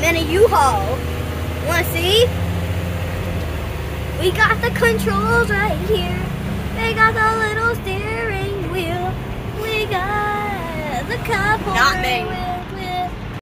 than a U-Haul. Wanna see? We got the controls right here. We got the little steering wheel. We got the cup holder. Not me.